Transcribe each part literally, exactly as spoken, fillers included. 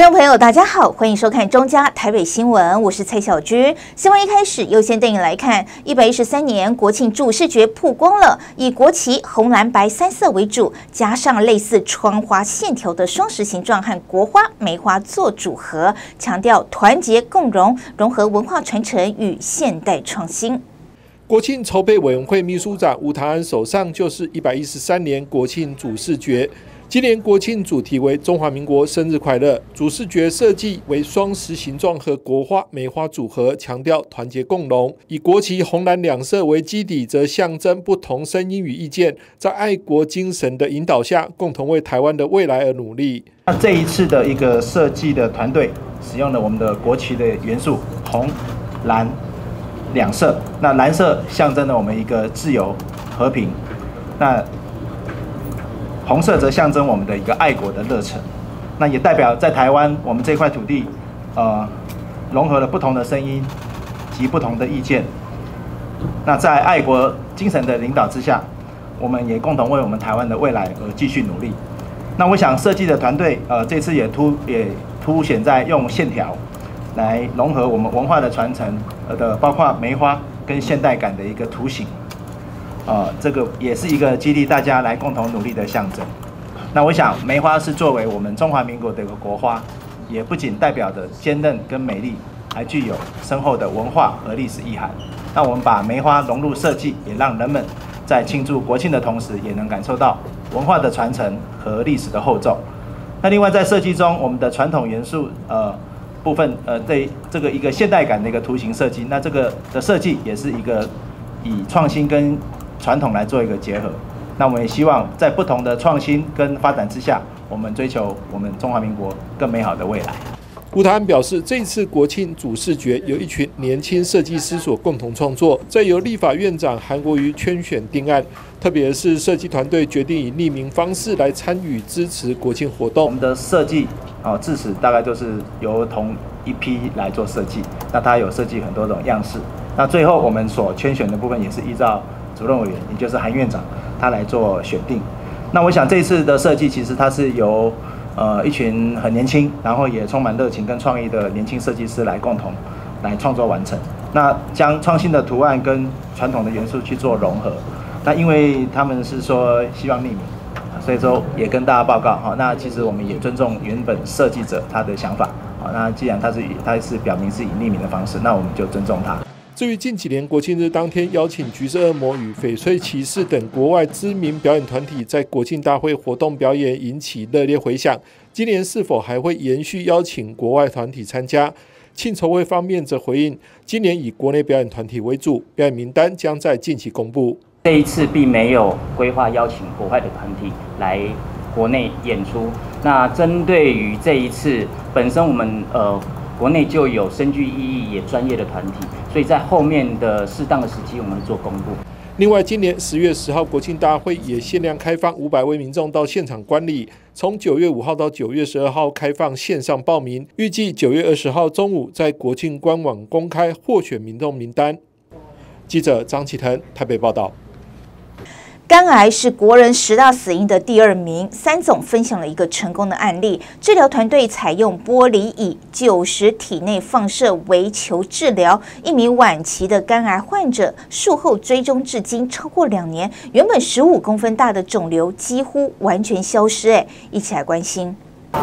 观众朋友，大家好，欢迎收看中嘉台北新闻，我是蔡小居。新闻一开始，优先带你来看一百一十三年国庆主视觉曝光了，以国旗红蓝白三色为主，加上类似窗花线条的双十形状和国花、梅花做组合，强调团结共荣，融合文化传承与现代创新。 国庆筹备委员会秘书长吴唐安手上就是一百一十三年国庆主视觉。今年国庆主题为中华民国生日快乐，主视觉设计为双十形状和国花、梅花组合，强调团结共荣。以国旗红蓝两色为基底，则象征不同声音与意见，在爱国精神的引导下，共同为台湾的未来而努力。 那这一次的一个设计的团队使用了我们的国旗的元素红、蓝两色。那蓝色象征了我们一个自由、和平。那红色则象征我们的一个爱国的热忱，那也代表在台湾我们这块土地，呃，融合了不同的声音及不同的意见。那在爱国精神的领导之下，我们也共同为我们台湾的未来而继续努力。那我想设计的团队，呃，这次也突也凸显在用线条来融合我们文化的传承的，包括梅花跟现代感的一个图形。呃，这个也是一个激励大家来共同努力的象征。那我想，梅花是作为我们中华民国的一个国花，也不仅代表着坚韧跟美丽，还具有深厚的文化和历史意涵。那我们把梅花融入设计，也让人们在庆祝国庆的同时，也能感受到文化的传承和历史的厚重。那另外在设计中，我们的传统元素呃部分呃这这个一个现代感的一个图形设计，那这个的设计也是一个以创新跟传统来做一个结合，那我们也希望在不同的创新跟发展之下，我们追求我们中华民国更美好的未来。 吴唐安表示，这次国庆主视觉由一群年轻设计师所共同创作，再由立法院长韩国瑜圈选定案。特别是设计团队决定以匿名方式来参与支持国庆活动。 我们的设计啊，至此大概就是由同一批来做设计，那它有设计很多种样式。那最后我们所圈选的部分也是依照主任委员，也就是韩院长，他来做选定。那我想这一次的设计，其实它是由呃一群很年轻，然后也充满热情跟创意的年轻设计师来共同来创作完成。那将创新的图案跟传统的元素去做融合。那因为他们是说希望匿名，所以说也跟大家报告哈。那其实我们也尊重原本设计者他的想法。好，那既然他是以他是表明是以匿名的方式，那我们就尊重他。 至于近几年国庆日当天邀请橘色恶魔与翡翠骑士等国外知名表演团体在国庆大会活动表演，引起热烈回响。今年是否还会延续邀请国外团体参加？庆筹会方面则回应，今年以国内表演团体为主，表演名单将在近期公布。 这一次并没有规划邀请国外的团体来国内演出。那针对于这一次本身我们呃。国内就有深具意义也专业的团体，所以在后面的适当的时机，我们会做公布。 另外，今年十月十号国庆大会也限量开放五百位民众到现场观礼，从九月五号到九月十二号开放线上报名，预计九月二十号中午在国庆官网公开获选民众名单。记者张启腾台北报道。 肝癌是国人十大死因的第二名，三总分享了一个成功的案例。治疗团队采用玻璃椅九十体内放射微球治疗，一名晚期的肝癌患者术后追踪至今超过两年，原本十五公分大的肿瘤几乎完全消失。哎，一起来关心。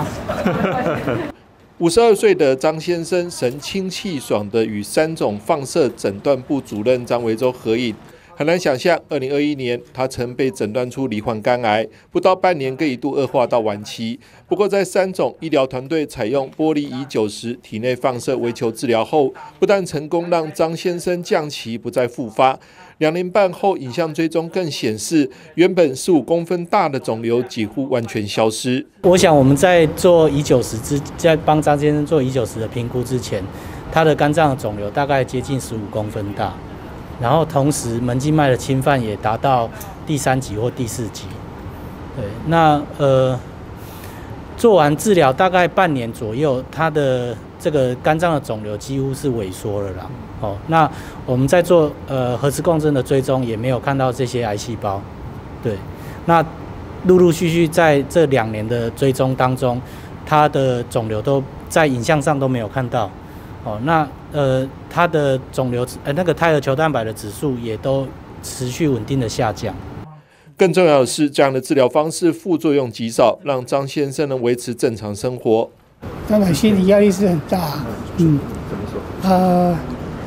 五十二岁的张先生神清气爽的与三总放射诊断部主任张维洲合影。很难想象，二零二一年他曾被诊断出罹患肝癌，不到半年更一度恶化到晚期。不过，在三总医疗团队采用玻璃仪九十体内放射微球治疗后，不但成功让张先生降期不再复发，两年半后影像追踪更显示，原本十五公分大的肿瘤几乎完全消失。 我想我们在做仪九十之，在帮张先生做仪九十的评估之前，他的肝脏的肿瘤大概接近十五公分大。然后同时门静脉的侵犯也达到第三级或第四级，对，那呃做完治疗大概半年左右，他的这个肝脏的肿瘤几乎是萎缩了啦。哦，那我们在做呃核磁共振的追踪，也没有看到这些癌细胞，对，那陆陆续续在这两年的追踪当中， 它的肿瘤都在影像上都没有看到。哦，那呃，它的肿瘤呃那个胎儿球蛋白的指数也都持续稳定的下降。 更重要的是，这样的治疗方式副作用极少，让张先生能维持正常生活。 当然，心理压力是很大。嗯， 怎么说？ 呃，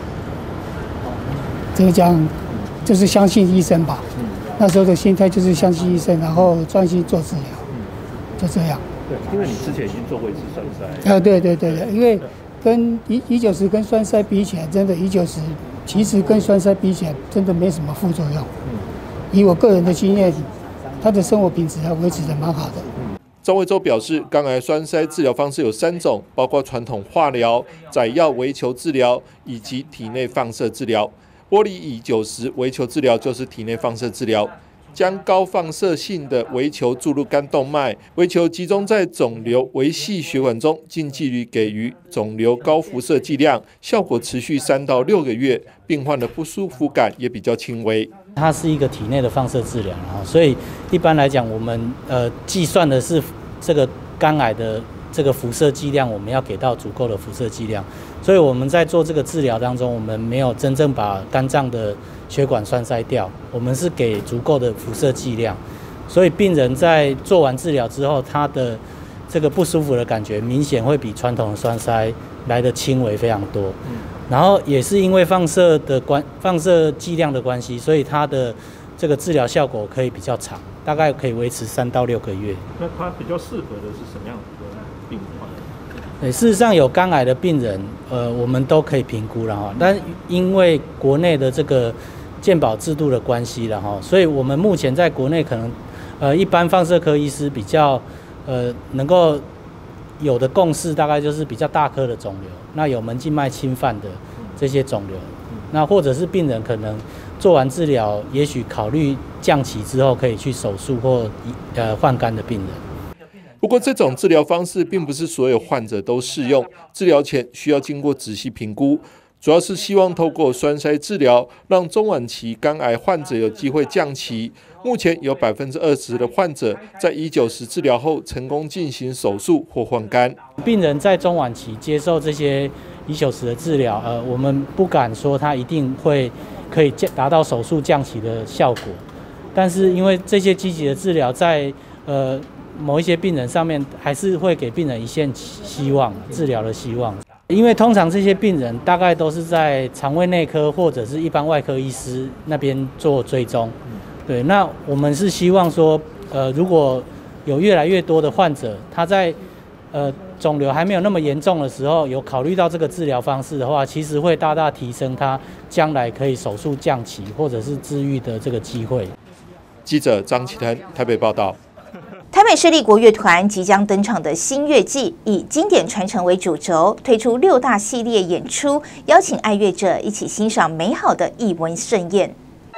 这个讲就是相信医生吧。嗯，那时候的心态就是相信医生，然后专心做治疗。嗯，就这样。 对，因为你之前已经做过一次栓塞。 啊，对对对对，因为跟乙乙九十跟栓塞比起来，真的乙九十其实跟栓塞比起来，真的没什么副作用。嗯。以我个人的经验，他的生活品质还维持得蛮好的。 张维洲表示，肝癌栓塞治疗方式有三种，包括传统化疗、载药微球治疗以及体内放射治疗。玻璃乙九十微球治疗就是体内放射治疗，将高放射性的微球注入肝动脉，微球集中在肿瘤微细血管中，近距离给予肿瘤高辐射剂量，效果持续三到六个月，病患的不舒服感也比较轻微。 它是一个体内的放射治疗，所以一般来讲，我们呃计算的是这个肝癌的这个辐射剂量，我们要给到足够的辐射剂量。所以我们在做这个治疗当中，我们没有真正把肝脏的血管栓塞掉，我们是给足够的辐射剂量。所以病人在做完治疗之后，他的这个不舒服的感觉明显会比传统的栓塞来的轻微非常多。嗯，然后也是因为放射的关放射剂量的关系，所以它的这个治疗效果可以比较长，大概可以维持三到六个月。 那它比较适合的是什么样子的病患？ 对，事实上有肝癌的病人，呃，我们都可以评估了哈。但因为国内的这个健保制度的关系了哈，所以我们目前在国内可能，呃，一般放射科医师比较呃能够有的共识，大概就是比较大颗的肿瘤。那有门静脉侵犯的这些肿瘤，那或者是病人可能做完治疗，也许考虑降期之后可以去手术或呃换肝的病人。 不过，这种治疗方式并不是所有患者都适用，治疗前需要经过仔细评估，主要是希望透过栓塞治疗，让中晚期肝癌患者有机会降期。目前有百分之二十的患者在乙九十治疗后成功进行手术或换肝。 病人在中晚期接受这些乙九十的治疗，呃，我们不敢说他一定会可以达到手术降期的效果，但是因为这些积极的治疗在呃某一些病人上面，还是会给病人一线希望，治疗的希望。因为通常这些病人大概都是在肠胃内科或者是一般外科医师那边做追踪。对，那我们是希望说，呃，如果有越来越多的患者，他在呃肿瘤还没有那么严重的时候，有考虑到这个治疗方式的话，其实会大大提升他将来可以手术降期或者是治愈的这个机会。 记者张启腾台北报道。 台北市立国乐团即将登场的新乐季，以经典传承为主轴，推出六大系列演出，邀请爱乐者一起欣赏美好的艺文盛宴。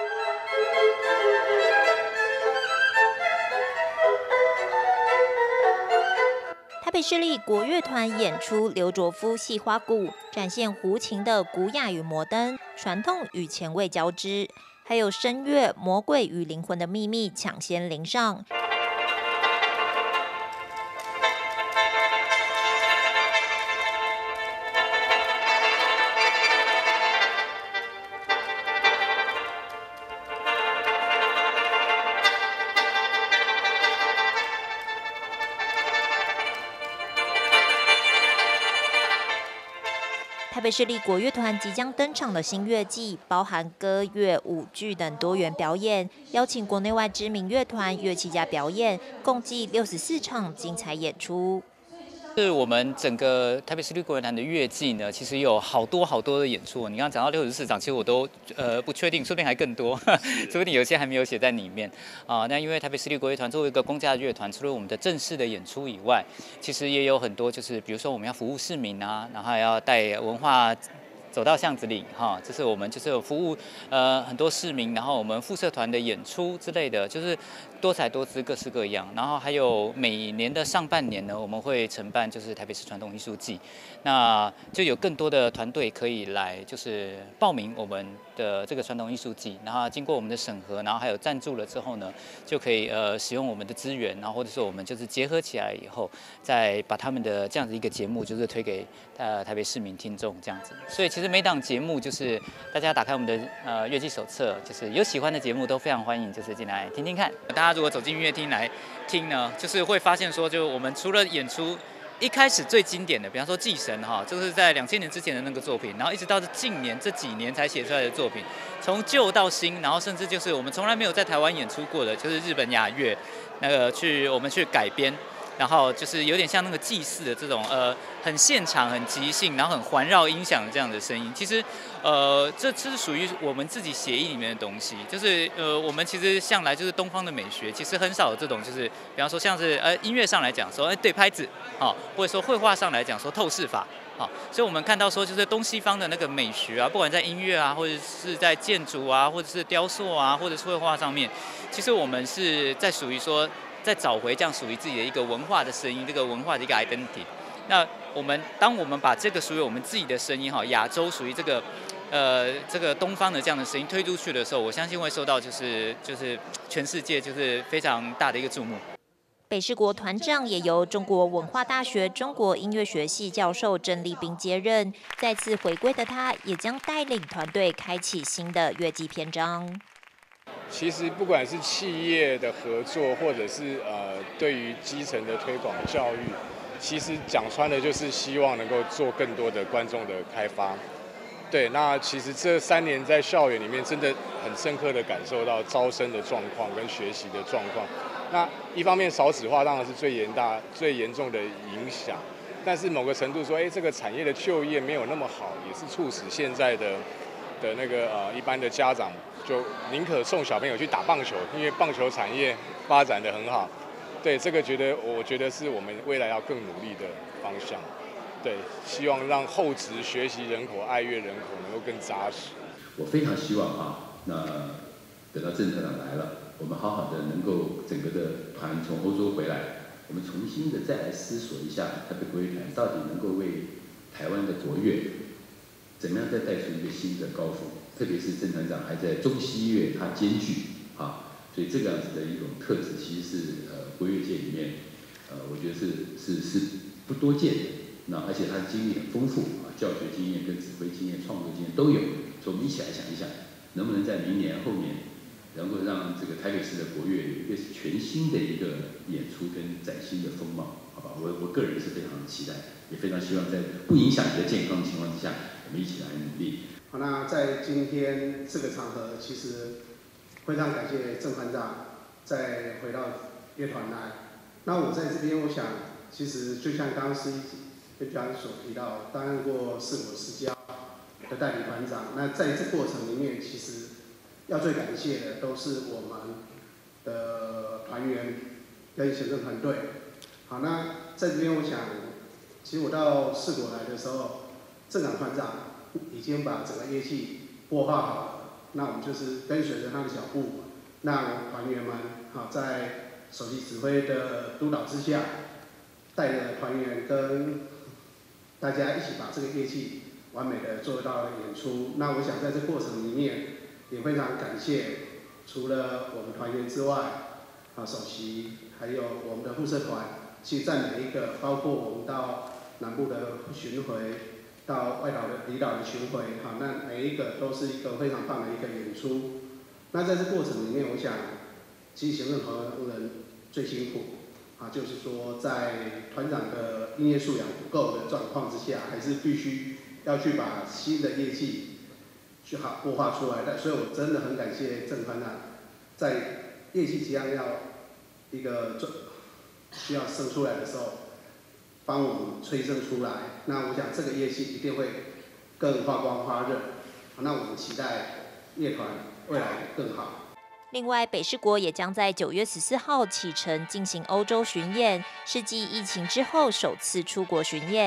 台北市立国乐团演出刘卓夫戏花鼓，展现胡琴的古雅与摩登、传统与前卫交织，还有声乐《魔鬼与灵魂的秘密》抢先临上。台北市立国乐团即将登场的新乐季，包含歌乐、舞剧等多元表演，邀请国内外知名乐团、乐器家表演，共计六十四场精彩演出。 是我们整个台北市立国乐团的乐季呢，其实有好多好多的演出。你刚刚讲到六十四场，其实我都呃不确定，说不定还更多，说不定有些还没有写在里面啊。那因为台北市立国乐团作为一个公家的乐团，除了我们的正式的演出以外，其实也有很多就是比如说我们要服务市民啊，然后还要带文化走到巷子里哈，这是我们就是有服务呃很多市民，然后我们副社团的演出之类的，就是多彩多姿、各式各样。然后还有每年的上半年呢，我们会承办就是台北市传统艺术季，那就有更多的团队可以来就是报名我们的这个传统艺术季，然后经过我们的审核，然后还有赞助了之后呢，就可以呃使用我们的资源，然后或者说我们就是结合起来以后，再把他们的这样子一个节目就是推给呃台北市民听众这样子。所以其实每档节目就是大家打开我们的呃乐季手册，就是有喜欢的节目都非常欢迎，就是进来听听看。大家如果走进音乐厅来听呢，就是会发现说，就我们除了演出。一开始最经典的，比方说《祭神》哈，就是在两千年之前的那个作品，然后一直到近年这几年才写出来的作品，从旧到新，然后甚至就是我们从来没有在台湾演出过的，就是日本雅乐那个去我们去改编，然后就是有点像那个祭祀的这种呃很现场、很即兴，然后很环绕音响这样的声音。其实呃这这是属于我们自己协议里面的东西，就是呃我们其实向来就是东方的美学，其实很少有这种就是比方说像是呃音乐上来讲说哎对拍子。好，或者说绘画上来讲，说透视法，好，所以我们看到说，就是东西方的那个美学啊，不管在音乐啊，或者是在建筑啊，或者是雕塑啊，或者是绘画上面，其实我们是在属于说，在找回这样属于自己的一个文化的声音，这个文化的一个 identity。那我们当我们把这个属于我们自己的声音，哈，亚洲属于这个。呃，这个东方的这样的声音推出去的时候，我相信会受到就是就是全世界就是非常大的一个注目。 北市国团长也由中国文化大学中国音乐学系教授郑立彬接任，再次回归的他，也将带领团队开启新的乐季篇章。 其实不管是企业的合作，或者是呃对于基层的推广教育，其实讲穿了就是希望能够做更多的观众的开发。对，那其实这三年在校园里面，真的很深刻的感受到招生的状况跟学习的状况。那一方面少子化当然是最严大、最严重的影响，但是某个程度说，哎，这个产业的就业没有那么好，也是促使现在的的那个呃一般的家长就宁可送小朋友去打棒球，因为棒球产业发展的很好。对，这个觉得我觉得是我们未来要更努力的方向。对，希望让后职学习人口、爱乐人口能够更扎实。 我非常希望啊，那等到郑团长来了，我们好好的能够整个的团从欧洲回来，我们重新的再来思索一下台北国乐团到底能够为台湾的国乐怎么样再带出一个新的高峰。特别是郑团长还在中西乐它兼具啊，所以这个样子的一种特质，其实是呃国乐界里面呃我觉得是是是不多见的。那而且他的经历很丰富啊，教学经验跟指挥经验、创作经验都有，所以我们一起来想一想，能不能在明年、后年，能够让这个台北市的国乐有一个全新的一个演出跟崭新的风貌，好吧？我我个人是非常期待，也非常希望在不影响你的健康的情况之下，我们一起来努力。 好，那在今天这个场合，其实非常感谢郑团长再回到乐团来。那我在这边，我想其实就像刚刚司仪跟局长所提到，担任过四国私交的代理团长。那在这过程里面，其实要最感谢的都是我们的团员跟行政团队。好，那在这边我想，其实我到四国来的时候，郑长团长已经把整个乐器擘画好了。那我们就是跟随着他的脚步，让团员们好在首席指挥的督导之下，带着团员跟大家一起把这个乐器完美的做到了演出。那我想在这过程里面，也非常感谢除了我们团员之外，啊首席还有我们的副社团，其实在每一个，包括我们到南部的巡回，到外岛的离岛的巡回，好，那每一个都是一个非常棒的一个演出。那在这过程里面，我想，其实行政同仁最辛苦。啊，就是说，在团长的音乐素养不够的状况之下，还是必须要去把新的乐器去好擘画出来的。所以我真的很感谢郑团长，在乐器即将要一个需要生出来的时候，帮我们催生出来。那我想这个乐器一定会更发光发热。那我们期待乐团未来更好。 另外，北市国也将在九月十四号启程进行欧洲巡演，是继疫情之后首次出国巡演。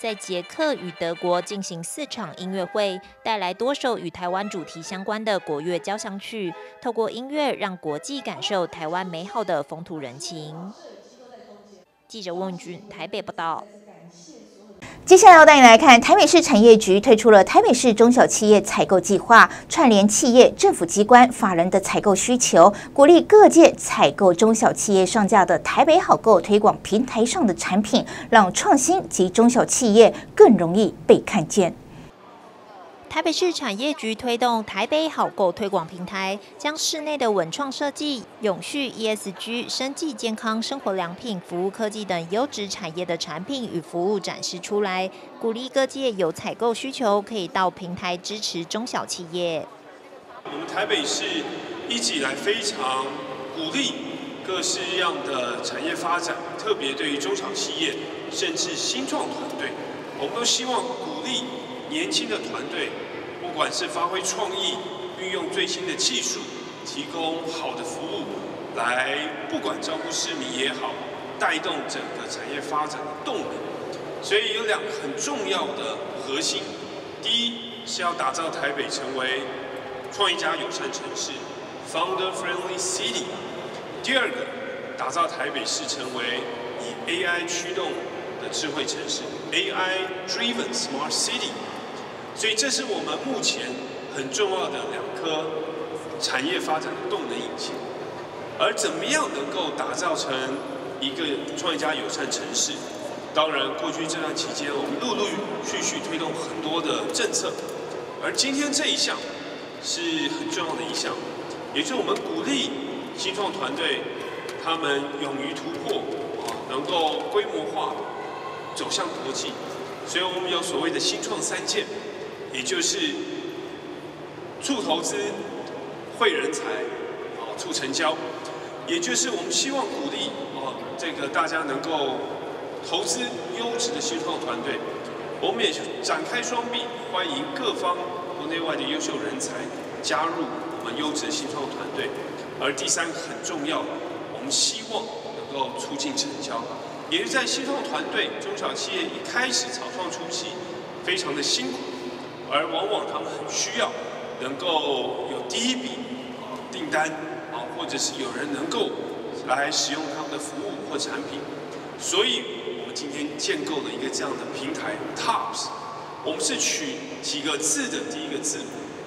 在捷克与德国进行四场音乐会，带来多首与台湾主题相关的国乐交响曲，透过音乐让国际感受台湾美好的风土人情。记者温俊台北报道。 接下来要带你来看，台北市产业局推出了台北市中小企业采购计划，串联企业、政府机关、法人的采购需求，鼓励各界采购中小企业上架的台北好购推广平台上的产品，让创新及中小企业更容易被看见。 台北市产业局推动台北好购推广平台，将室内的文创设计、永续 E S G、生技健康、生活良品、服务科技等优质产业的产品与服务展示出来，鼓励各界有采购需求可以到平台支持中小企业。 我们台北市一直以来非常鼓励各式样的产业发展，特别对于中小企业甚至新创团队，我们都希望鼓励年轻的团队，不管是发挥创意，运用最新的技术，提供好的服务，来不管照顾市民也好，带动整个产业发展的动能。所以有两个很重要的核心：第一是要打造台北成为创业家友善城市 （Founder Friendly City）； 第二个，打造台北市成为以 A I 驱动的智慧城市 （A I-driven Smart City）。所以这是我们目前很重要的两颗产业发展的动能引擎。而怎么样能够打造成一个创业家友善城市？当然，过去这段期间，我们陆陆续续推动很多的政策，而今天这一项是很重要的一项，也就是我们鼓励新创团队他们勇于突破，能够规模化走向国际。所以我们有所谓的新创三件。也就是促投资、惠人才、哦促成交，也就是我们希望鼓励哦这个大家能够投资优质的新创团队，我们也展开双臂，欢迎各方国内外的优秀人才加入我们优质的新创团队。而第三个很重要，我们希望能够促进成交，也是在新创团队、中小企业一开始草创初期非常的辛苦。而往往他们很需要能够有第一笔啊订单啊，或者是有人能够来使用他们的服务或产品，所以我们今天建构了一个这样的平台 T O P S。我们是取几个字的第一个字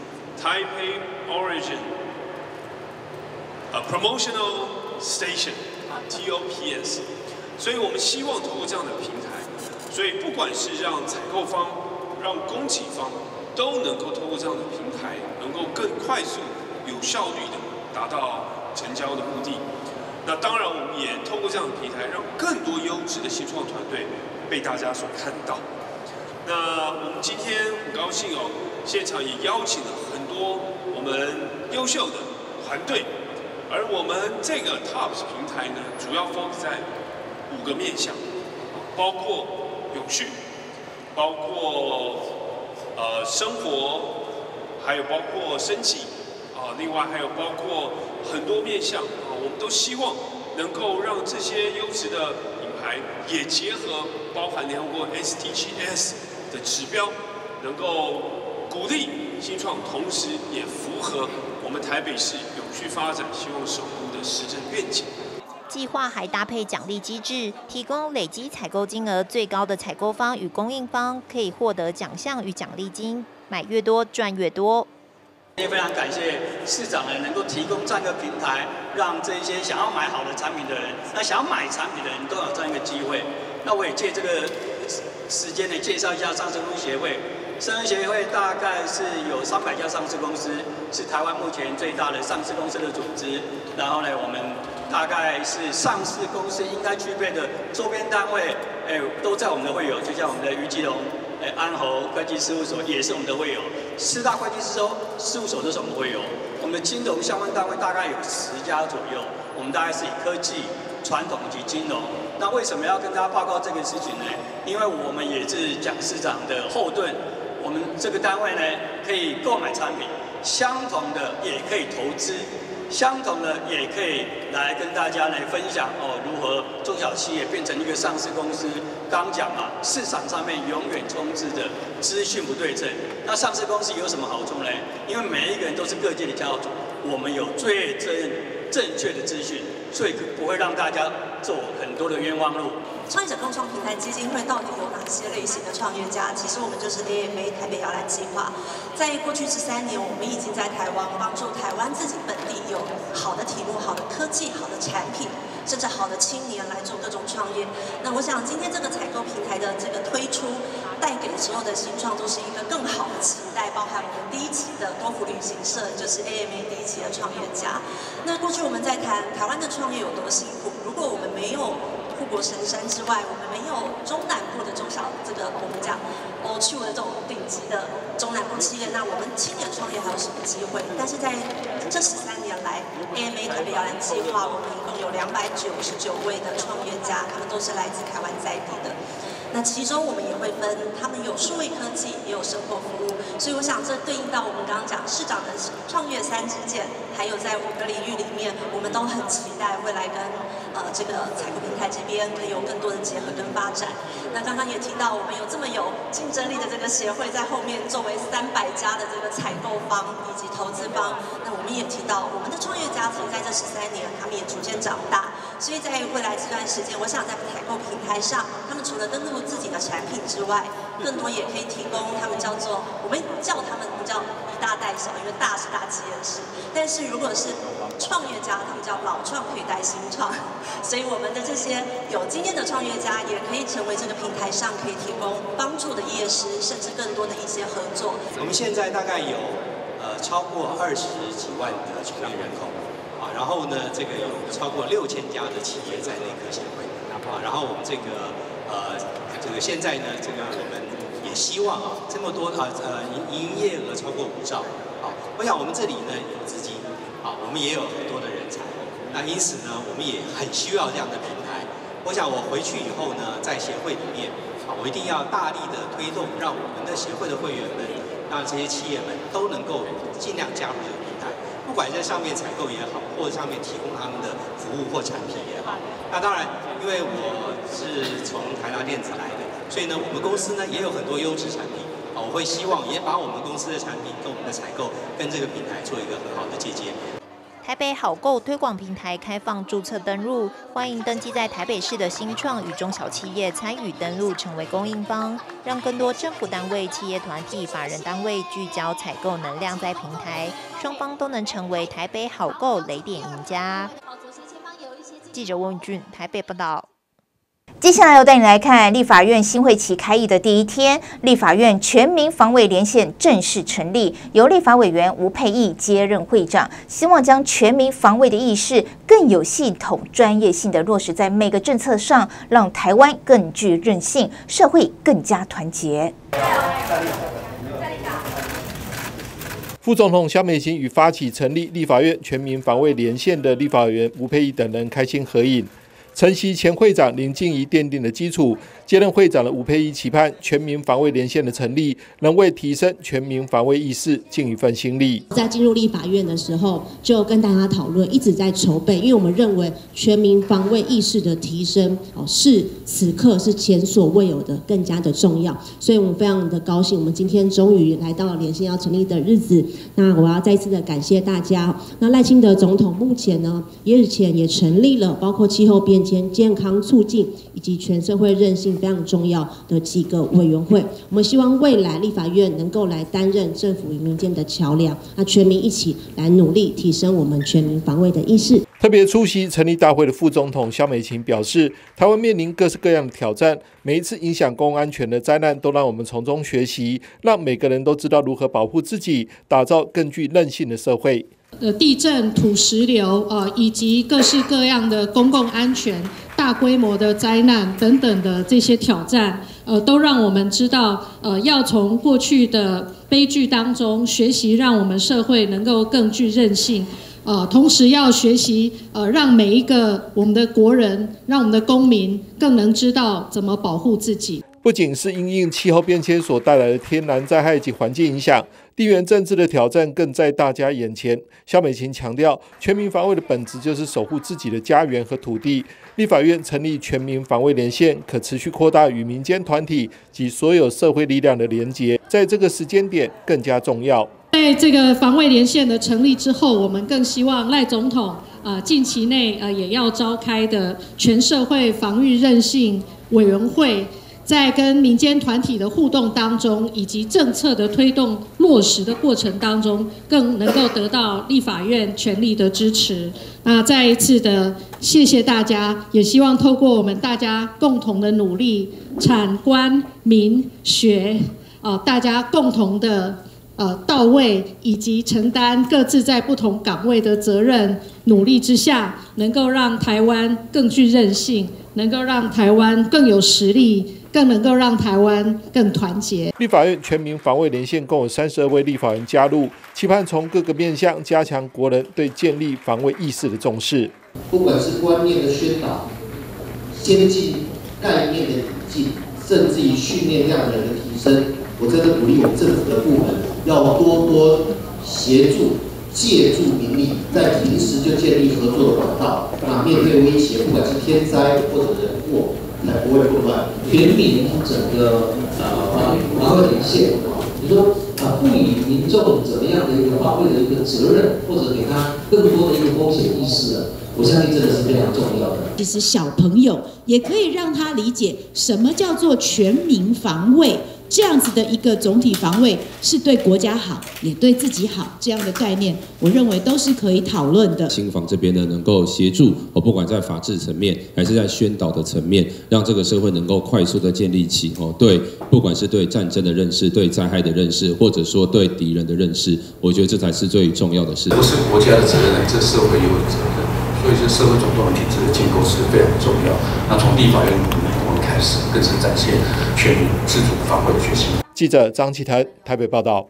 Taipei Origin 啊 Promotional Station 啊 T O P S。所以我们希望通过这样的平台，所以不管是让采购方、让供给方都能够透过这样的平台，能够更快速、有效率的达到成交的目的。那当然，我们也透过这样的平台，让更多优质的新创团队被大家所看到。那我们今天很高兴哦，现场也邀请了很多我们优秀的团队，而我们这个 T O P S 平台呢，主要 focus 在五个面向，包括永续，包括呃，生活，还有包括生计，啊，另外还有包括很多面向啊，我们都希望能够让这些优质的品牌也结合包含联合国 S D Gs 的指标，能够鼓励新创，同时也符合我们台北市永续发展希望守护的施政愿景。 计划还搭配奖励机制，提供累积采购金额最高的采购方与供应方可以获得奖项与奖励金，买越多赚越多。 也非常感谢市长呢，能够提供这样一个平台，让这些想要买好的产品的人，那想要买产品的人都有这样一个机会。那我也借这个时间呢，介绍一下上市公司协会。上市协会大概是有三百家上市公司，是台湾目前最大的上市公司的组织。然后呢，我们大概是上市公司应该具备的周边单位，哎，都在我们的会友，就像我们的于基隆、哎安侯会计事务所也是我们的会友，四大会计师事务所都是我们会友。我们的金融相关单位大概有十家左右，我们大概是以科技、传统及金融。那为什么要跟大家报告这个事情呢？因为我们也是蒋市长的后盾。我们这个单位呢，可以购买产品，相同的也可以投资。 相同的，也可以来跟大家来分享哦，如何中小企业变成一个上市公司。刚讲嘛，市场上面永远充斥着资讯不对称。那上市公司有什么好处呢？因为每一个人都是各界的骄傲主，我们有最正正确的资讯，所以不会让大家走很多的冤枉路。 创业者共创平台基金会到底有哪些类型的创业家？其实我们就是 A M A 台北摇篮计划。在过去这三年，我们已经在台湾帮助台湾自己本地有好的题目、好的科技、好的产品，甚至好的青年来做各种创业。那我想今天这个采购平台的这个推出，带给所有的新创都是一个更好的期待，包含我们第一期的多福旅行社，就是 A M A 第一期的创业家。那过去我们在谈台湾的创业有多辛苦，如果我们没有护国神山之外，我们没有中南部的中小这个我们讲 O 区的这种顶级的中南部企业，那我们青年创业还有什么机会？但是在这十三年来 ，A M A 台北摇篮计划，我们一共有两百九十九位的创业家，他们都是来自台湾在地的。那其中我们也会分，他们有数位科技，也有生活服务，所以我想这对应到我们刚刚讲市长的创业三支箭，还有在五个领域里面，我们都很期待未来跟呃这个采购平台这边可以有更多的结合跟发展。那刚刚也提到，我们有这么有竞争力的这个协会在后面作为三百家的这个采购方以及投资方，那我们也提到我们的创业家庭在这十三年，他们也逐渐长大，所以在未来这段时间，我想在采购平台上，他们除了登录自己的产品之外，更多也可以提供他们叫做我们叫他们不叫以大带小，因为大是大企业式，但是如果是创业家，他们叫老创可以带新创，所以我们的这些有经验的创业家也可以成为这个平台上可以提供帮助的业师，甚至更多的一些合作。 我们现在大概有呃超过二十几万的从业人口啊，然后呢，这个有超过六千家的企业在内科协会啊，然后我们这个呃这个现在呢，这个我们也希望啊，这么多啊呃营营业额超过五兆啊，我想我们这里呢有资金啊，我们也有很多的人才，那因此呢，我们也很需要这样的平台。我想我回去以后呢，在协会里面啊，我一定要大力的推动，让我们的协会的会员们，让这些企业们都能够尽量加入这个平台，不管在上面采购也好，或者上面提供他们的服务或产品也好。那当然，因为我是从台达电子来的，所以呢，我们公司呢也有很多优质产品啊，我会希望也把我们公司的产品跟我们的采购跟这个平台做一个很好的接接。 台北好购推广平台开放注册登入，欢迎登记在台北市的新创与中小企业参与登录，成为供应方，让更多政府单位、企业团体、法人单位聚焦采购能量在平台，双方都能成为台北好购雷点赢家。记者温俊台北报道。 接下来要带你来看立法院新会期开议的第一天，立法院全民防卫连线正式成立，由立法委员吴沛忆接任会长，希望将全民防卫的意识更有系统、专业性的落实在每个政策上，让台湾更具韧性，社会更加团结。 副总统萧美琴与发起成立立法院全民防卫连线的立法委员吴沛忆等人开心合影。承袭前会长林静怡奠定的基础，接任会长的吴沛忆期盼全民防卫连线的成立，能为提升全民防卫意识尽一份心力。 在进入立法院的时候，就跟大家讨论，一直在筹备，因为我们认为全民防卫意识的提升，哦，是此刻是前所未有的，更加的重要。所以我们非常的高兴，我们今天终于来到了连线要成立的日子。那我要再次的感谢大家。那赖清德总统目前呢，日前也成立了包括气候变迁、健康促进以及全社会韧性非常重要的几个委员会，我们希望未来立法院能够来担任政府与民间的桥梁，那全民一起来努力提升我们全民防卫的意识。 特别出席成立大会的副总统萧美琴表示，台湾面临各式各样的挑战，每一次影响公共安全的灾难都让我们从中学习，让每个人都知道如何保护自己，打造更具韧性的社会。 呃，地震、土石流，呃，以及各式各样的公共安全、大规模的灾难等等的这些挑战，呃，都让我们知道，呃，要从过去的悲剧当中学习，让我们社会能够更具韧性。呃，同时要学习，呃，让每一个我们的国人，让我们的公民更能知道怎么保护自己。 不仅是因应气候变迁所带来的天然灾害及环境影响， 地缘政治的挑战更在大家眼前。萧美琴强调，全民防卫的本质就是守护自己的家园和土地。立法院成立全民防卫连线，可持续扩大与民间团体及所有社会力量的连结，在这个时间点更加重要。 在这个防卫连线的成立之后，我们更希望赖总统呃近期内呃也要召开的全社会防御韧性委员会，在跟民间团体的互动当中，以及政策的推动落实的过程当中，更能够得到立法院全力的支持。那再一次的谢谢大家，也希望透过我们大家共同的努力，产官民学，呃，大家共同的呃到位，以及承担各自在不同岗位的责任，努力之下，能够让台湾更具韧性，能够让台湾更有实力，更能够让台湾更团结。 立法院全民防卫连线共有三十二位立法人加入，期盼从各个面向加强国人对建立防卫意识的重视。 不管是观念的宣导、先进概念的引进，甚至于训练量能的提升，我真的鼓励我们政府的部门要多多协助、借助民力，在平时就建立合作的管道。那面对威胁，不管是天灾或者人祸，才不会混乱。全民整个呃防卫连线，你说啊，赋予民众怎么样的一个防卫的一个责任，或者给他更多的一个风险意识呢？我相信真的是非常重要的。 其实小朋友也可以让他理解什么叫做全民防卫，这样子的一个总体防卫是对国家好，也对自己好，这样的概念，我认为都是可以讨论的。 新房这边呢，能够协助我，不管在法治层面，还是在宣导的层面，让这个社会能够快速的建立起哦，对，不管是对战争的认识，对灾害的认识，或者说对敌人的认识，我觉得这才是最重要的事。 不是国家的责任，这社会也有责任。所以，这社会主动体制的建构是非常重要。那从立法院我们开始，更是展现全民自主防卫的决心。 记者张启腾台北报道。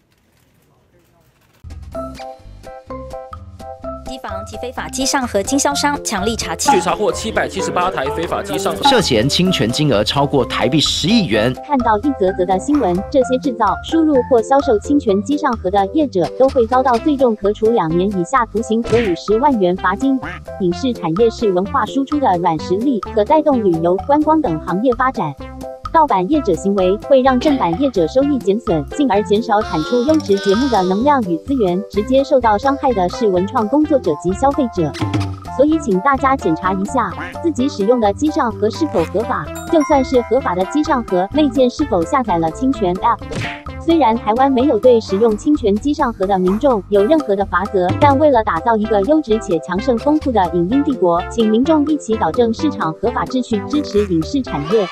机房及非法机上盒经销商强力查缉， 据查获七百七十八台非法机上盒， 涉嫌侵权金额超过台币十亿元。 看到一则则的新闻，这些制造、输入或销售侵权机上盒的业者都会遭到最重可处两年以下徒刑和五十万元罚金。影视产业是文化输出的软实力，可带动旅游、观光等行业发展。盗版业者行为会让正版业者收益减损，进而减少产出优质节目的能量与资源，直接受到伤害的是文创工作者及消费者。所以请大家检查一下自己使用的机上盒是否合法，就算是合法的机上盒内建是否下载了侵权 App。虽然台湾没有对使用侵权机上盒的民众有任何的罚则，但为了打造一个优质且强盛丰富的影音帝国，请民众一起导正市场合法秩序，支持影视产业。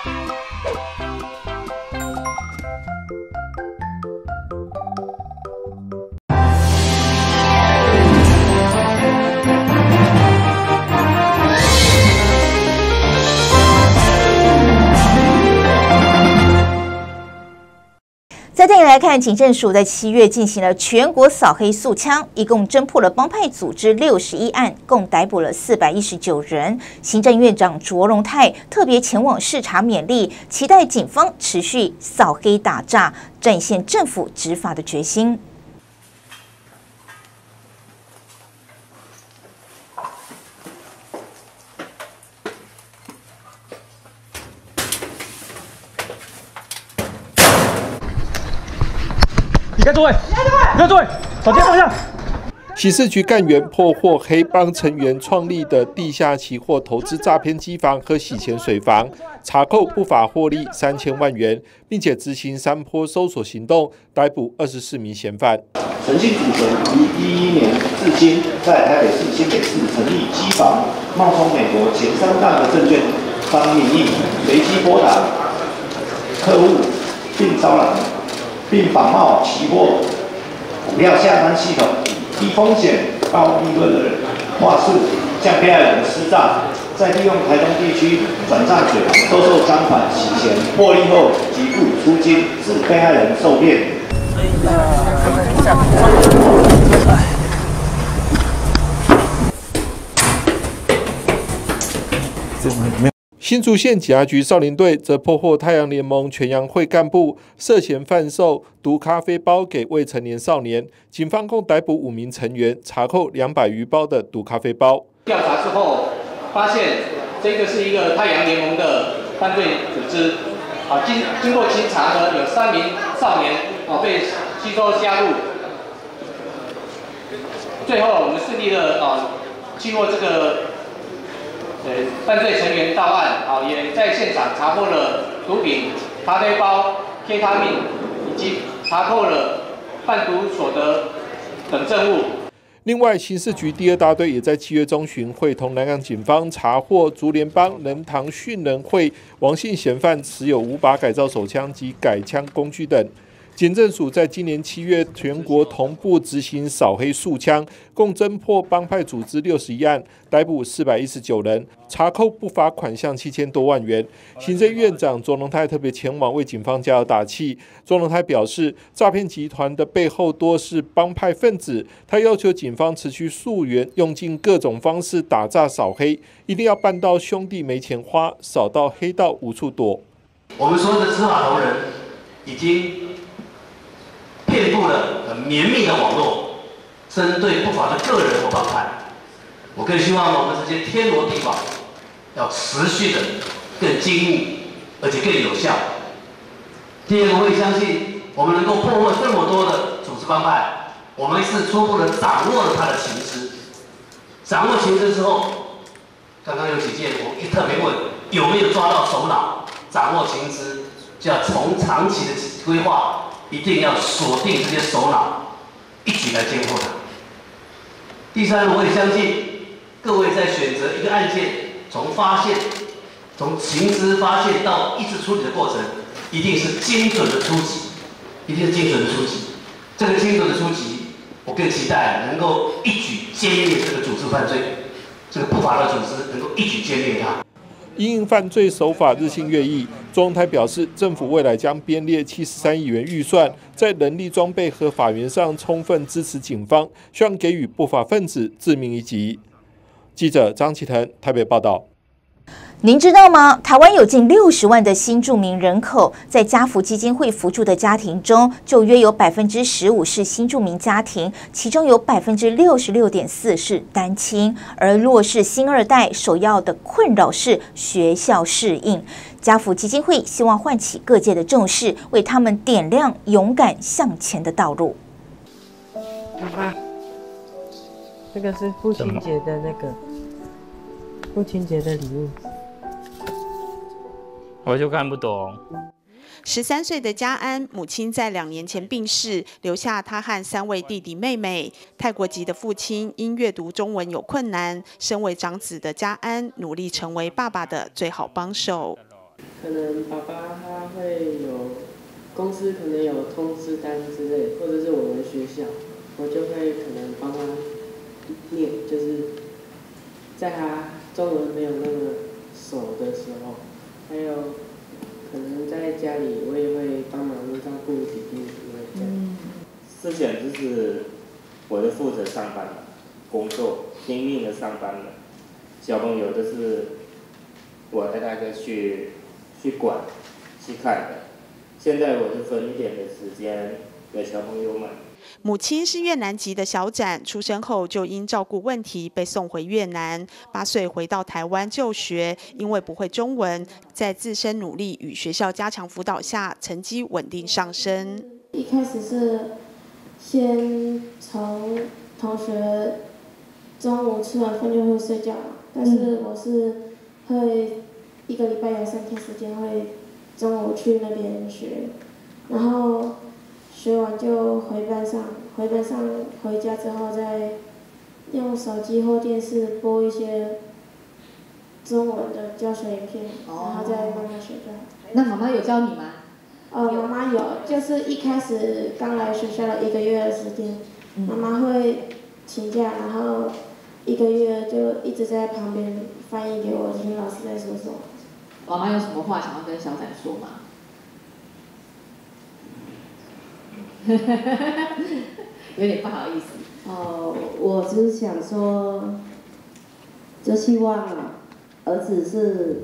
再带你来看，警政署在七月进行了全国扫黑肃枪，一共侦破了帮派组织六十一案，共逮捕了四百一十九人。行政院长卓荣泰特别前往视察勉励，期待警方持续扫黑打诈，展现政府执法的决心。 离开座位！离开座位！手机放下。 刑事局干员破获黑帮成员创立的地下期货投资诈骗机房和洗钱水房，查扣不法获利三千万元，并且执行三波搜索行动，逮捕二十四名嫌犯。 陈姓主嫌于一一年至今在台北市新北市成立机房，冒充美国前三大的证券商名义，随机拨打客户，并招揽。并仿冒期货股票下单系统，低风险高利润的话术，向被害人施诈，再利用台东地区转账水收受赃款洗钱，获利后即不予出金，使被害人受骗。 新竹县警察局少年队则破获太阳联盟全阳会干部涉嫌贩售毒咖啡包给未成年少年，警方共逮捕五名成员，查扣两百余包的毒咖啡包。 调查之后发现，这个是一个太阳联盟的犯罪组织。啊，经经过清查呢，有三名少年啊被吸收加入。最后我们顺利的啊经过这个。 呃，犯罪成员到案，啊，也在现场查获了毒品、咖啡包、K 他命，以及查扣了贩毒所得等证物。 另外，刑事局第二大队也在七月中旬会同南港警方查获竹联帮仁堂训人会王姓嫌犯持有五把改造手枪及改枪工具等。 警政署在今年七月全国同步执行扫黑肃枪，共侦破帮派组织六十一案，逮捕四百一十九人，查扣不法款项七千多万元。行政院长卓荣泰特别前往为警方加油打气。卓荣泰表示，诈骗集团的背后多是帮派分子，他要求警方持续溯源，用尽各种方式打诈扫黑，一定要办到兄弟没钱花，扫到黑道无处躲。 我们所有的执法同仁已经 遍布了很绵密的网络，针对不法的个人或帮派。我更希望我们这些天罗地网要持续的更精密，而且更有效。第二个，我也相信我们能够破获这么多的组织帮派，我们是初步的掌握了它的情资。掌握情资之后，刚刚有几件我一特别问有没有抓到首脑，掌握情资就要从长期的规划。 一定要锁定这些首脑，一举来监获他。第三，我也相信各位在选择一个案件，从发现、从情资发现到一直处理的过程，一定是精准的出击，一定是精准的出击。这个精准的出击，我更期待能够一举歼灭这个组织犯罪，这个不法的组织能够一举歼灭它。 因应犯罪手法日新月异，卓荣泰表示，政府未来将编列七十三亿元预算，在人力装备和法源上充分支持警方，希望给予不法分子致命一击。记者张启腾台北报道。 您知道吗？台湾有近六十万的新住民人口，在家福基金会扶助的家庭中，就约有百分之十五是新住民家庭，其中有百分之六十六点四是单亲。而弱势新二代首要的困扰是学校适应。家福基金会希望唤起各界的重视，为他们点亮勇敢向前的道路。 爸爸，这个是父亲节的那个父亲节的礼物。 我就看不懂。 十三岁的嘉安，母亲在两年前病逝，留下他和三位弟弟妹妹。泰国籍的父亲因阅读中文有困难，身为长子的嘉安努力成为爸爸的最好帮手。 可能爸爸他会有公司可能有通知单之类，或者是我们学校，我就会可能帮他念，就是在他中文没有那么熟的时候。 还有，可能在家里我也会帮忙照顾弟弟妹妹这样。 之前就是我就负责上班了，工作拼命的上班了，小朋友都是我带那个去去管去看的。现在我是分一点的时间给小朋友们。 母亲是越南籍的小展，出生后就因照顾问题被送回越南。八岁回到台湾就学，因为不会中文，在自身努力与学校加强辅导下，成绩稳定上升。 一开始是先从同学中午吃完饭就会睡觉，但是我是会一个礼拜有三天时间会中午去那边学，然后。 学完就回班上，回班上回家之后再用手机或电视播一些中文的教学影片，哦、然后再慢慢学就好。 那妈妈有教你吗？ 呃，妈妈有，就是一开始刚来学校的一个月的时间，嗯、妈妈会请假，然后一个月就一直在旁边翻译给我听老师在说什么。 妈妈有什么话想要跟小展说吗？ 有点不好意思。 哦，我只是想说，就希望儿子是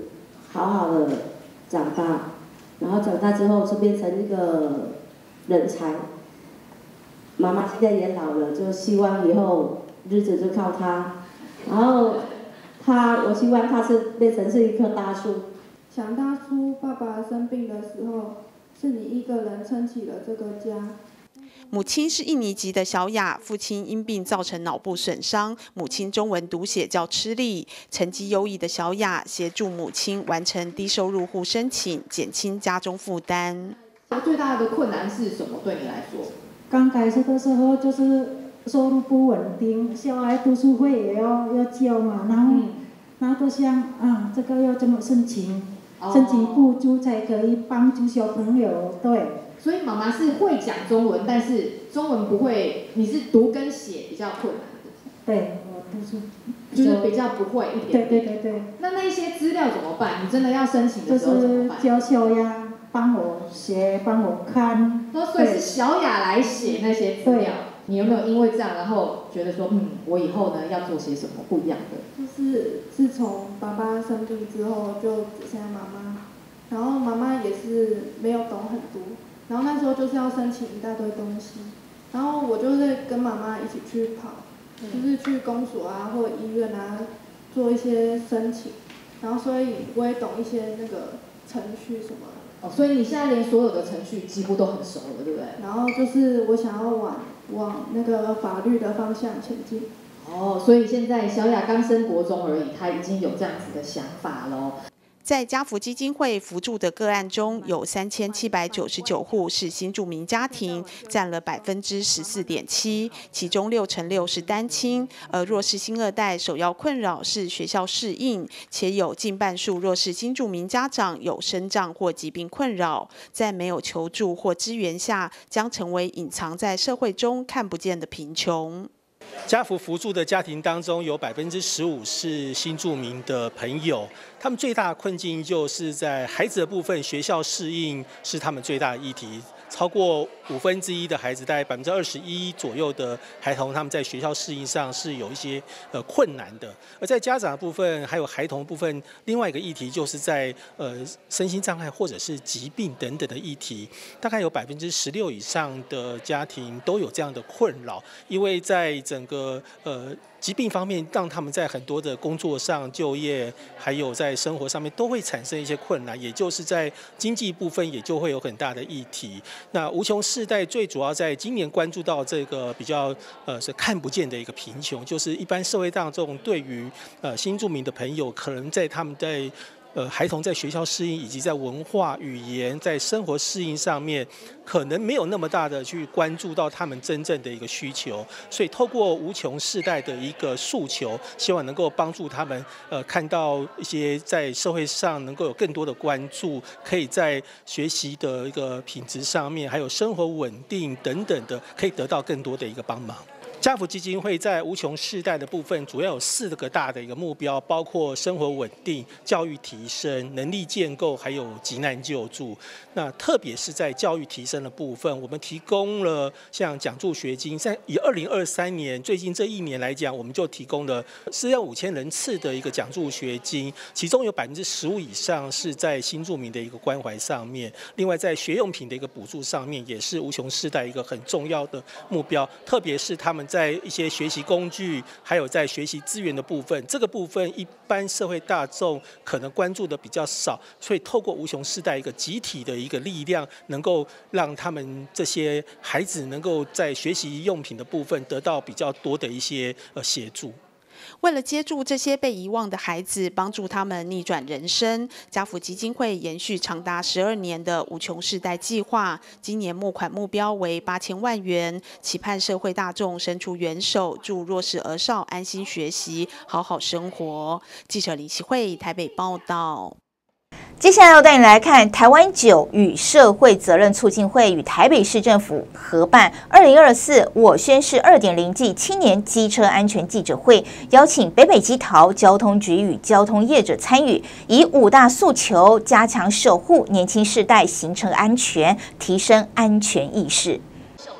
好好的长大，然后长大之后就变成一个人才。妈妈现在也老了，就希望以后日子就靠她。然后她，我希望她是变成是一棵大树。 想当初爸爸生病的时候，是你一个人撑起了这个家。 母亲是印尼籍的小雅，父亲因病造成脑部损伤，母亲中文读写较吃力。成绩优异的小雅协助母亲完成低收入户申请，减轻家中负担。 最大的困难是什么？对你来说？ 刚开始的时候就是收入不稳定，小孩读书费也要要交嘛，然后、嗯、然后都想啊，这个要怎么申请？哦、申请补助才可以帮助小朋友，对。 所以妈妈是会讲中文，但是中文不会，你是读跟写比较困难的。 对，我读书就是比较不会一点。 对对对对。 那那些资料怎么办？你真的要申请的时候怎么办？ 就是叫小雅帮我写，帮我看。 那所以是小雅来写那些资料。你有没有因为这样，然后觉得说，嗯，我以后呢要做些什么不一样的？ 就是自从爸爸生病之后，就只剩下妈妈，然后妈妈也是没有懂很多。然后那时候就是要申请一大堆东西，然后我就是跟妈妈一起去跑，就是去公所啊或者医院啊做一些申请，然后所以我也懂一些那个程序什么的。 哦，所以你现在连所有的程序几乎都很熟了，对不对？ 然后就是我想要往往那个法律的方向前进。 哦，所以现在小雅刚升国中而已，她已经有这样子的想法喽。 在家福基金会扶助的个案中，有三千七百九十九户是新住民家庭，占了百分之十四点七，其中六成六是单亲。而弱势新二代首要困扰是学校适应，且有近半数弱势新住民家长有身障或疾病困扰，在没有求助或支援下，将成为隐藏在社会中看不见的贫穷。 家福扶助的家庭当中，有百分之十五是新住民的朋友，他们最大的困境就是在孩子的部分，学校适应是他们最大的议题。超过五分之一的孩子，大概百分之二十一左右的孩童，他们在学校适应上是有一些呃困难的。而在家长的部分，还有孩童部分，另外一个议题就是在呃身心障碍或者是疾病等等的议题，大概有百分之十六以上的家庭都有这样的困扰，因为在整个呃。疾病方面，让他们在很多的工作上、就业，还有在生活上面都会产生一些困难，也就是在经济部分也就会有很大的议题。那无穷世代最主要在今年关注到这个比较呃是看不见的一个贫穷，就是一般社会大众对于呃新住民的朋友，可能在他们在呃，孩童在学校适应以及在文化、语言、在生活适应上面，可能没有那么大的去关注到他们真正的一个需求，所以透过无穷世代的一个诉求，希望能够帮助他们，呃，看到一些在社会上能够有更多的关注，可以在学习的一个品质上面，还有生活稳定等等的，可以得到更多的一个帮忙。家福基金会在无穷世代的部分，主要有四个大的一个目标，包括生活稳定、教育提升、能力建构，还有急难救助。那特别是在教育提升的部分，我们提供了像奖助学金，在以二零二三年最近这一年来讲，我们就提供了四万五千人次的一个奖助学金，其中有百分之十五以上是在新住民的一个关怀上面。另外，在学用品的一个补助上面，也是无穷世代一个很重要的目标，特别是他们在一些学习工具，还有在学习资源的部分，这个部分一般社会大众可能关注的比较少，所以透过无穷世代一个集体的一个力量，能够让他们这些孩子能够在学习用品的部分得到比较多的一些呃协助。 为了接住这些被遗忘的孩子，帮助他们逆转人生，家福基金会延续长达十二年的无穷世代计划，今年募款目标为八千万元，期盼社会大众伸出援手，助弱势儿少安心学习，好好生活。记者李启慧台北报道。 接下来要带你来看台湾酒与社会责任促进会与台北市政府合办二零二四我宣誓 二点零 暨青年机车安全记者会，邀请北北基桃交通局与交通业者参与，以五大诉求加强守护年轻世代行车安全，提升安全意识。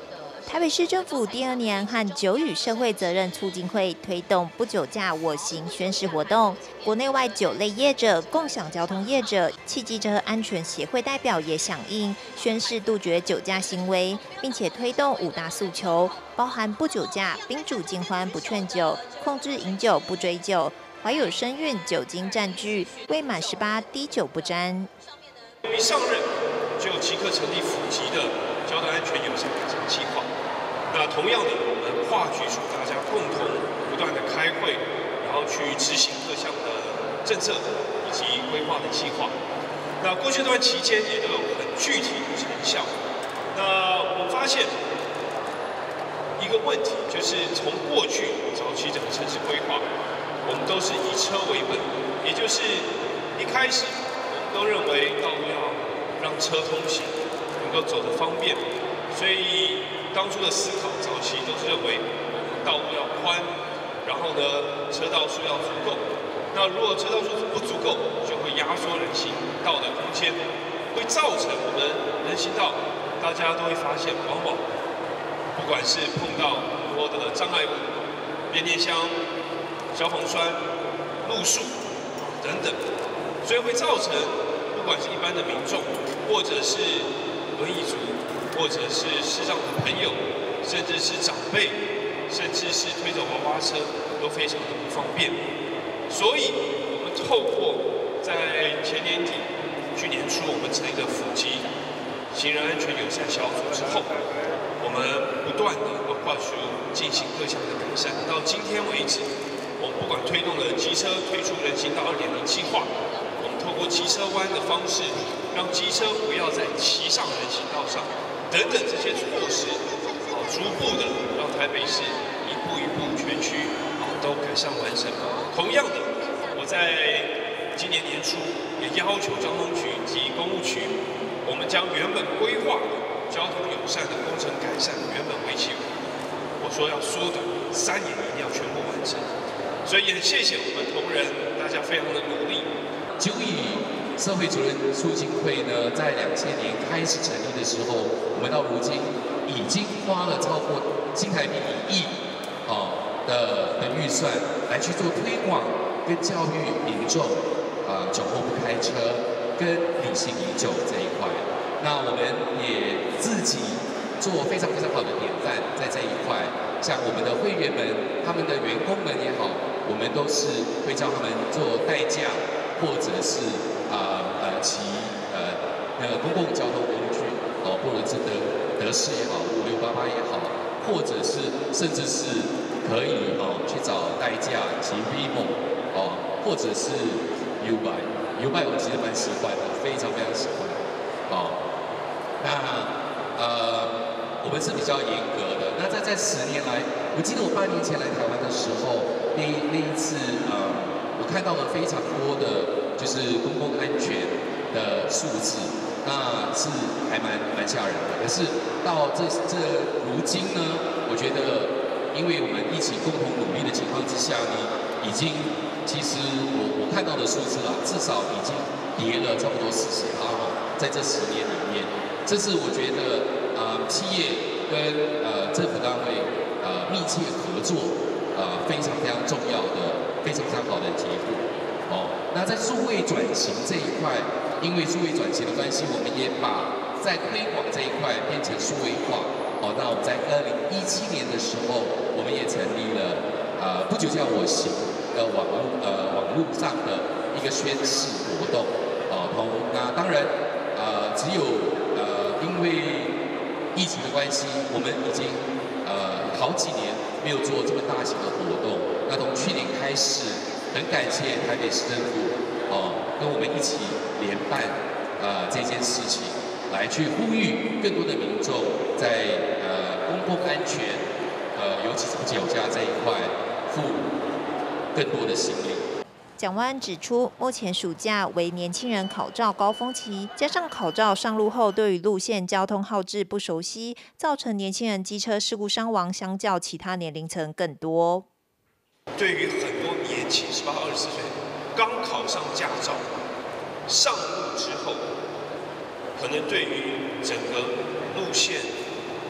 台北市政府第二年和酒与社会责任促进会推动不酒驾我行宣示活动，国内外酒类业者、共享交通业者、汽机车安全协会代表也响应，宣示杜绝酒驾行为，并且推动五大诉求，包含不酒驾、宾主尽欢不劝酒、控制饮酒不追酒、怀有身孕酒精占据、未满十八滴酒不沾。 一上任就即刻成立府级的交通安全友善改善计划。那同样的，我们话剧组大家共同不断的开会，然后去执行各项的政策以及规划的计划。那过去这段期间也都有很具体的成效。那我发现一个问题，就是从过去早期整个城市规划，我们都是以车为本，也就是一开始我们都认为道路要让车通行，能够走得方便，所以当初的思考，早期都是认为道路要宽，然后呢，车道数要足够。那如果车道数不足够，就会压缩人行道的空间，会造成我们人行道，大家都会发现，往往不管是碰到很多的障碍物、变电箱、消防栓、路树等等，所以会造成不管是一般的民众，或者是轮椅族，或者是视障的朋友，甚至是长辈，甚至是推着娃娃车，都非常的不方便。所以，我们透过在前年底、去年初，我们成立的府级行人安全友善小组之后，我们不断的为话术进行各项的改善。到今天为止，我们不管推动了机车推出人行道二点零计划，我们透过机车弯的方式，让机车不要再骑上人行道上。等等这些措施，好，逐步的让台北市一步一步全区好都改善完成。同样的，我在今年年初也要求交通局及公务局，我们将原本规划的交通友善的工程改善，原本为期五年，我说要缩短三年，一定要全部完成。所以也谢谢我们同仁，大家非常的努力。 酒与社会责任促进会呢，在两千年开始成立的时候，我们到如今已经花了超过新台币一亿啊的的预算来去做推广跟教育民众啊酒后不开车跟理性饮酒这一块。那我们也自己做非常非常好的典范，在这一块，像我们的会员们、他们的员工们也好，我们都是会叫他们做代驾，或者是啊呃骑呃那个公共交通工具哦，或者是德德士也好，五六八八也好，或者是甚至是可以哦去找代驾骑 V-Mo 哦，或者是 U-Bike，U-Bike 我其实蛮喜欢的，非常非常喜欢哦。那呃我们是比较严格的。那在在十年来，我记得我八年前来台湾的时候，那那一次呃我看到了非常多的。就是公共安全的数字，那是还蛮蛮吓人的。可是到这这如今呢，我觉得，因为我们一起共同努力的情况之下呢，已经其实我我看到的数字啊，至少已经跌了差不多四十趴哈，在这十年里面，这是我觉得呃企业跟呃政府单位呃密切合作呃非常非常重要的、非常非常好的结果。哦，那在数位转型这一块，因为数位转型的关系，我们也把在推广这一块变成数位化。哦，那我们在二零一七年的时候，我们也成立了呃不酒驾我行的网络呃网络上的一个宣誓活动。哦，同那当然呃只有呃因为疫情的关系，我们已经呃好几年没有做这么大型的活动。那从去年开始。很感谢台北市政府哦，跟我们一起联办呃这件事情，来去呼吁更多的民众在呃公共安全呃尤其是酒驾这一块负更多的心力。 蒋万安指出，目前暑假为年轻人考照高峰期，加上考照上路后对于路线交通号志不熟悉，造成年轻人机车事故伤亡相较其他年龄层更多。 对于很多年轻十八到二十四岁刚考上驾照，上路之后，可能对于整个路线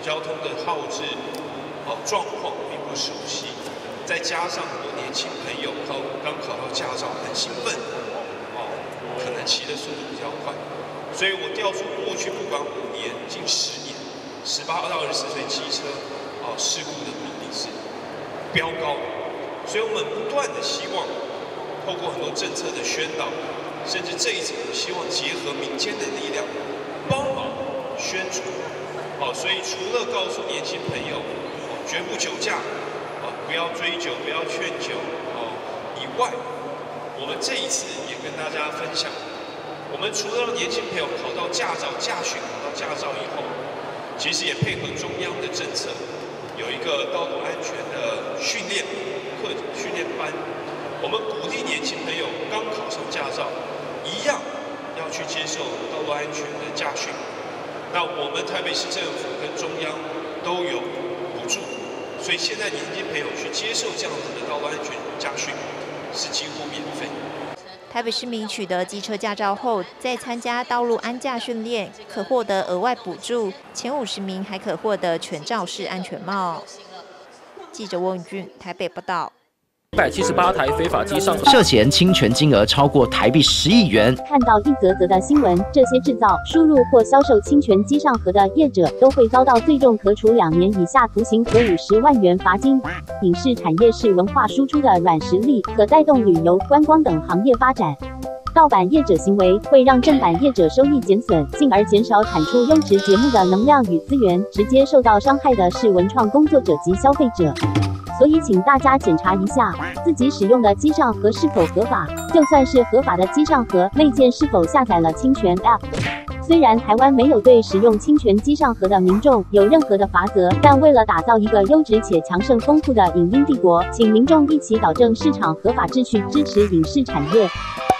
交通的号志哦状况并不熟悉，再加上很多年轻朋友考刚考到驾照很兴奋，哦，可能骑的速度比较快，所以我调出过去不管五年近十年，十八到二十四岁机车哦事故的比例是飙高，所以我们不断的希望透过很多政策的宣导，甚至这一次希望结合民间的力量帮忙宣传。哦，所以除了告诉年轻朋友，哦，绝不酒驾，哦，不要追酒，不要劝酒，哦，以外，我们这一次也跟大家分享，我们除了让年轻朋友考到驾照、驾训考到驾照以后，其实也配合中央的政策，有一个道路安全的训练课训练班，我们鼓励年轻朋友刚考上驾照，一样要去接受道路安全的驾训。那我们台北市政府跟中央都有补助，所以现在年轻朋友去接受这样子的道路安全驾训是几乎免费。 台北市民取得机车驾照后，再参加道路安驾训练，可获得额外补助，前五十名还可获得全罩式安全帽。记者翁宇俊台北报道。 一百七十八台非法机上盒， 涉嫌侵权金额超过台币十亿元。 看到一则则的新闻，这些制造、输入或销售侵权机上盒的业者都会遭到最重可处两年以下徒刑和五十万元罚金。影视产业是文化输出的软实力，可带动旅游、观光等行业发展。盗版业者行为会让正版业者收益减损，进而减少产出优质节目的能量与资源，直接受到伤害的是文创工作者及消费者。所以，请大家检查一下自己使用的机上盒是否合法，就算是合法的机上盒内建是否下载了侵权 App。虽然台湾没有对使用侵权机上盒的民众有任何的罚则，但为了打造一个优质且强盛丰富的影音帝国，请民众一起导正市场合法秩序，支持影视产业。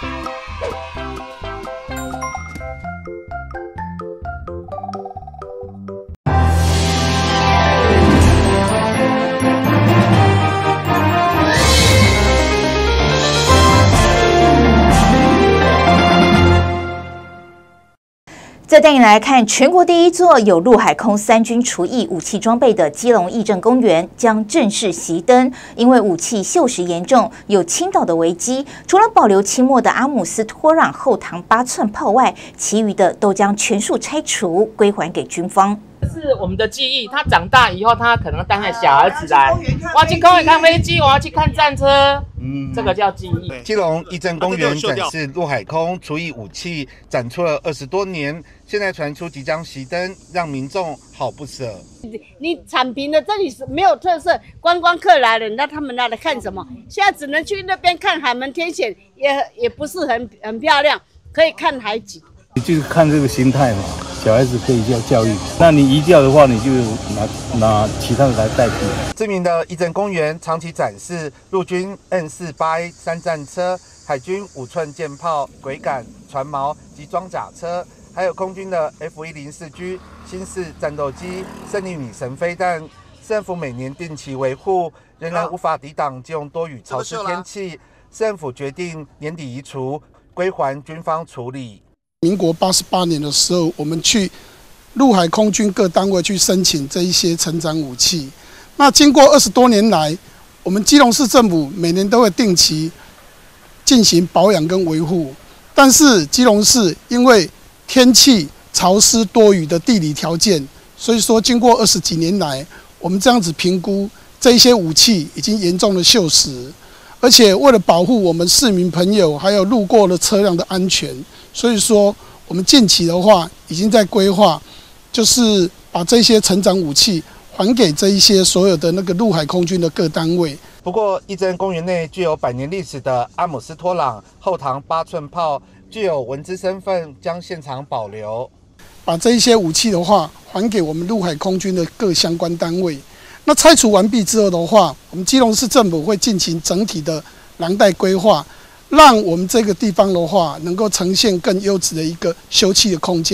再带你来看，全国第一座有陆海空三军除役武器装备的基隆义政公园将正式熄灯，因为武器锈蚀严重，有倾倒的危机。除了保留清末的阿姆斯托朗后膛八寸炮外，其余的都将全数拆除，归还给军方。 是我们的记忆，他长大以后，他可能带他小儿子来，我要去公园看飞机，我要去看战车，嗯，这个叫记忆。 基隆义政公园展示陆海空除役武器，展出了二十多年，现在传出即将熄灯，让民众好不舍。 你铲平了这里是没有特色，观光客来了，那他们来了看什么？现在只能去那边看海门天险，也也不是很很漂亮，可以看海景。 你就是看这个心态嘛，小孩子可以叫教育，那你移掉的话，你就拿拿其他的来代替。 知名的义政公园长期展示陆军 N 四八 A 三战车、海军五寸舰炮、桅杆、船锚及装甲车，还有空军的 F 一零四 G 新式战斗机、胜利女神飞弹。政府每年定期维护，仍然无法抵挡基隆多雨潮湿天气，政府决定年底移除，归还军方处理。 民国八十八年的时候，我们去陆海空军各单位去申请这一些成长武器。那经过二十多年来，我们基隆市政府每年都会定期进行保养跟维护。但是基隆市因为天气潮湿多雨的地理条件，所以说经过二十几年来，我们这样子评估，这一些武器已经严重的锈蚀。而且为了保护我们市民朋友还有路过的车辆的安全，所以说我们近期的话已经在规划，就是把这些成长武器还给这一些所有的那个陆海空军的各单位。 不过，义政公园内具有百年历史的阿姆斯托朗后膛八寸炮，具有文资身份，将现场保留。 把这一些武器的话还给我们陆海空军的各相关单位。那拆除完毕之后的话，我们基隆市政府会进行整体的廊带规划，让我们这个地方的话能够呈现更优质的一个休憩的空间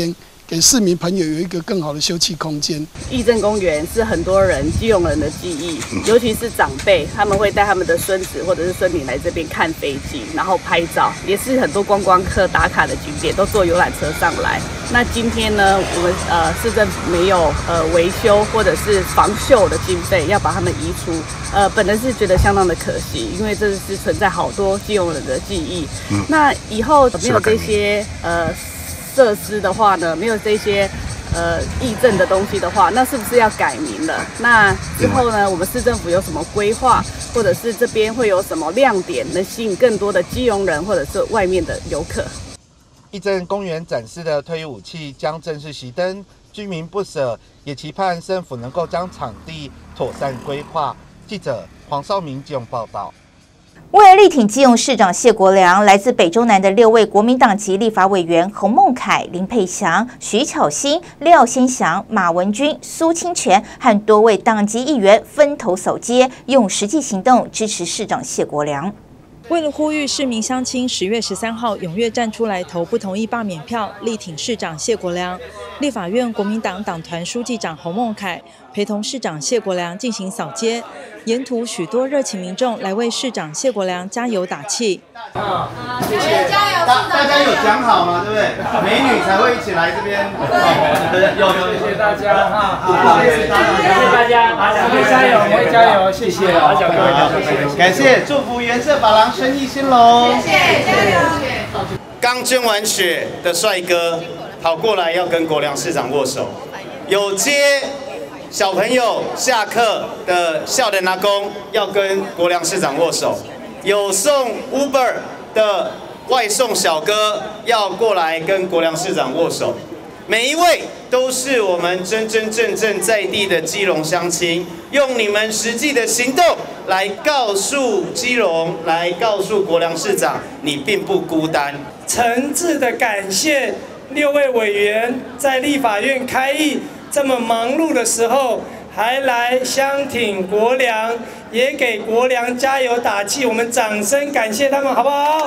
给市民朋友有一个更好的休憩空间。 义正公园是很多人基隆人的记忆，尤其是长辈，他们会带他们的孙子或者是孙女来这边看飞机，然后拍照，也是很多观光客打卡的景点，都坐游览车上来。那今天呢，我们呃市政府没有呃维修或者是防锈的经费，要把他们移除，呃，本人是觉得相当的可惜，因为这是存在好多基隆人的记忆。嗯、那以后没有这些呃。设施的话呢，没有这些呃议政的东西的话，那是不是要改名了？那之后呢，我们市政府有什么规划，或者是这边会有什么亮点，能吸引更多的基隆人或者是外面的游客？ 义正公园展示的退役武器将正式熄灯，居民不舍，也期盼政府能够将场地妥善规划。记者黄少明基隆报道。 为了力挺基隆市长谢国良，来自北中南的六位国民党籍立法委员洪孟凯、林佩祥、徐巧芯、廖先祥、马文君、苏清泉和多位党籍议员分头扫街，用实际行动支持市长谢国良。 为了呼吁市民乡亲十月十三号踊跃站出来投不同意罢免票，力挺市长谢国良，立法院国民党党团书记长洪孟凯陪同市长谢国良进行扫街，沿途许多热情民众来为市长谢国良加油打气。 好，谢谢，加油！大大家有讲好吗？对不对？美女才会一起来这边。有有，谢谢大家哈，好，谢谢大家，谢谢大家，我会加油，我会加油，谢谢，好，各位，谢谢，感谢，祝福原色法郎生意兴隆，谢谢，加油！ 刚捐完血的帅哥跑过来要跟国良市长握手，有接小朋友下课的少年阿公要跟国良市长握手。有送 Uber 的外送小哥要过来跟国良市长握手，每一位都是我们真真正正在地的基隆乡亲，用你们实际的行动来告诉基隆，来告诉国良市长，你并不孤单。 诚挚的感谢六位委员在立法院开议这么忙碌的时候，还来相挺国良，也给国良加油打气，我们掌声感谢他们，好不好？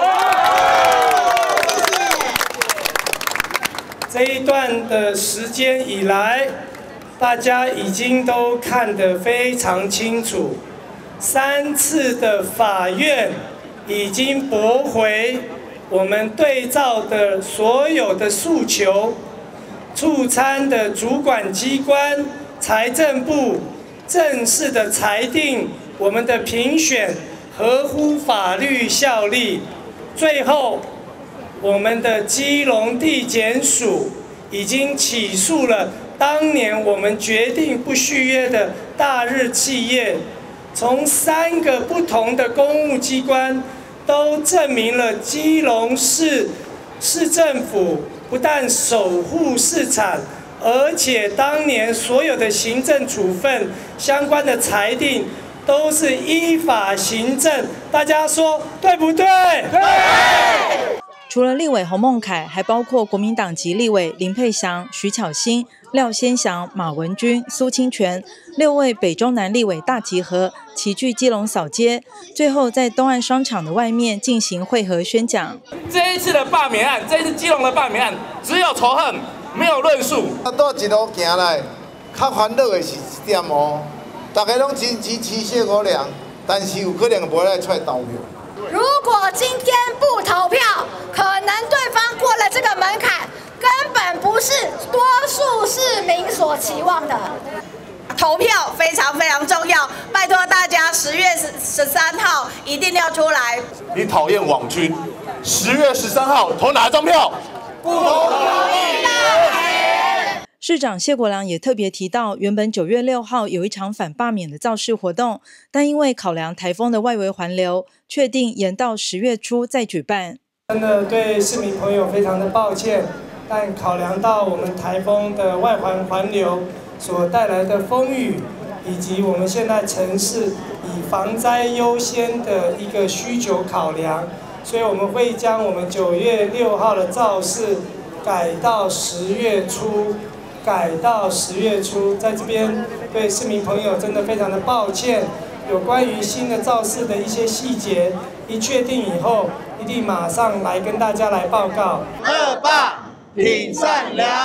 这一段的时间以来，大家已经都看得非常清楚，三次的法院已经驳回我们对照的所有的诉求，促参的主管机关财政部正式的裁定我们的评选合乎法律效力。最后，我们的基隆地检署已经起诉了当年我们决定不续约的大日企业，从三个不同的公务机关都证明了基隆市市政府不但守护市场，而且当年所有的行政处分相关的裁定都是依法行政，大家说对不对？对。 除了立委洪孟凯，还包括国民党籍立委林佩祥、徐巧芯、廖先祥、马文君、苏清泉六位北中南立委大集合，齐聚基隆扫街，最后在东岸商场的外面进行会合宣讲。 这一次的罢免案，这一次基隆的罢免案，只有仇恨，没有论述。 啊，倒一路行来，较烦恼的是一点哦，大家拢真支持谢国良，但是有可能无来出来投票。 如果今天不投票，可能对方过了这个门槛，根本不是多数市民所期望的。 投票非常非常重要，拜托大家十月十三号一定要出来。 你讨厌网军，十月十三号投哪张票？不投同意的。市长谢国良也特别提到，原本九月六号有一场反罢免的造势活动，但因为考量台风的外围环流，确定延到十月初再举办。 真的对市民朋友非常的抱歉，但考量到我们台风的外环环流所带来的风雨，以及我们现在城市以防灾优先的一个需求考量，所以我们会将我们九月六号的造势改到十月初。改到十月初，在这边对市民朋友真的非常的抱歉。有关于新的造势的一些细节，一确定以后，一定马上来跟大家来报告。 二罢挺善良，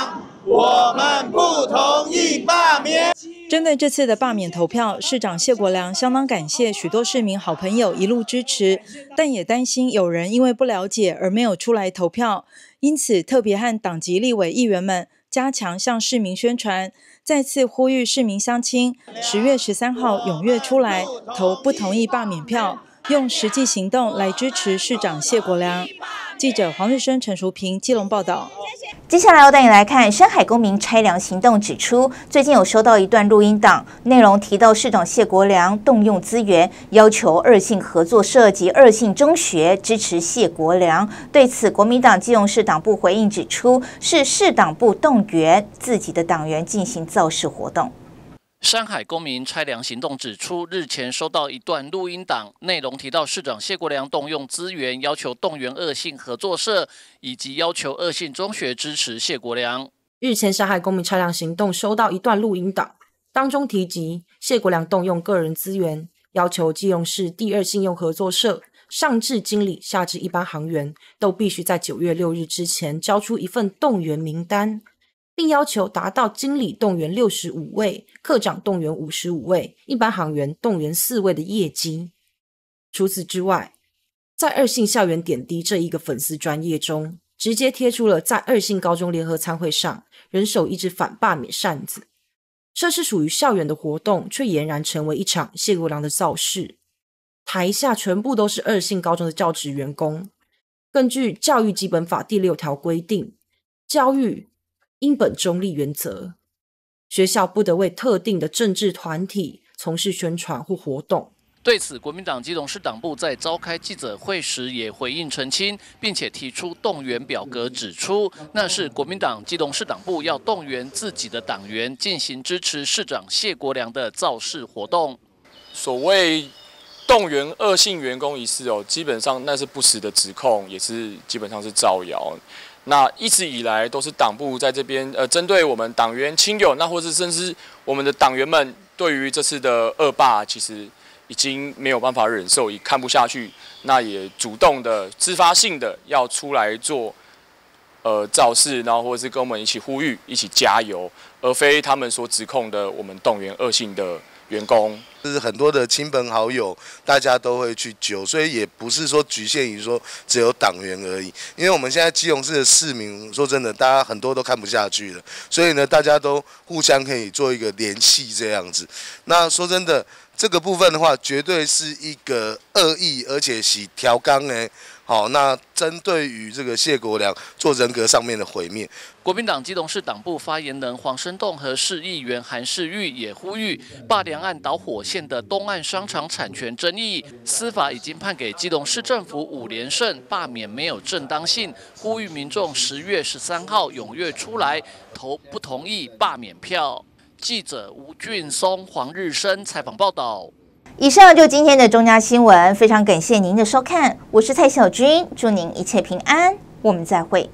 我们不同意罢免。 针对这次的罢免投票，市长谢国良相当感谢许多市民好朋友一路支持，但也担心有人因为不了解而没有出来投票，因此特别和党籍立委议员们加强向市民宣传，再次呼吁市民乡亲十月十三号踊跃出来投不同意罢免票，用实际行动来支持市长谢国良。记者黄日升、陈淑平基隆报道。 接下来要带你来看山海公民拆梁行动，指出最近有收到一段录音档，内容提到市长谢国良动用资源，要求二信合作社及二信中学支持谢国良。对此，国民党基隆市党部回应指出，是市党部动员自己的党员进行造势活动。 山海公民拆梁行动指出，日前收到一段录音档，内容提到市长谢国良动用资源，要求动员二信合作社以及要求二信中学支持谢国良。 日前山海公民拆梁行动收到一段录音档，当中提及谢国良动用个人资源，要求基隆市第二信用合作社上至经理下至一般行员都必须在九月六日之前交出一份动员名单，并要求达到经理动员六十五位、科长动员五十五位、一般行员动员四位的业绩。除此之外，在二信校园点滴这一个粉丝专页中，直接贴出了在二信高中联合参会上人手一支反罢免扇子，这是属于校园的活动，却俨然成为一场谢国良的造势。台下全部都是二信高中的教职员工。根据教育基本法第六条规定，教育应本中立原则，学校不得为特定的政治团体从事宣传或活动。 对此，国民党基隆市党部在召开记者会时也回应澄清，并且提出动员表格，指出那是国民党基隆市党部要动员自己的党员进行支持市长谢国良的造势活动。 所谓动员恶性员工一事哦，基本上那是不实的指控，也是基本上是造谣。那一直以来都是党部在这边呃，针对我们党员亲友，那或是甚至我们的党员们，对于这次的恶霸，其实已经没有办法忍受，也看不下去，那也主动的、自发性的要出来做呃造势，然后或者是跟我们一起呼吁、一起加油，而非他们所指控的我们动员恶性的员工。 就是很多的亲朋好友，大家都会去揪，所以也不是说局限于说只有党员而已。因为我们现在基隆市的市民，说真的，大家很多都看不下去了，所以呢，大家都互相可以做一个联系这样子。那说真的，这个部分的话，绝对是一个恶意，而且是调纲呢。好，那针对于这个谢国良做人格上面的毁灭， 国民党基隆市党部发言人黄生栋和市议员韩世玉也呼吁，罢梁案导火线的东岸商场产权争议，司法已经判给基隆市政府五连胜，罢免没有正当性，呼吁民众十月十三号踊跃出来投不同意罢免票。记者吴俊松、黄日升采访报道。 以上就今天的中嘉新闻，非常感谢您的收看，我是蔡小君，祝您一切平安，我们再会。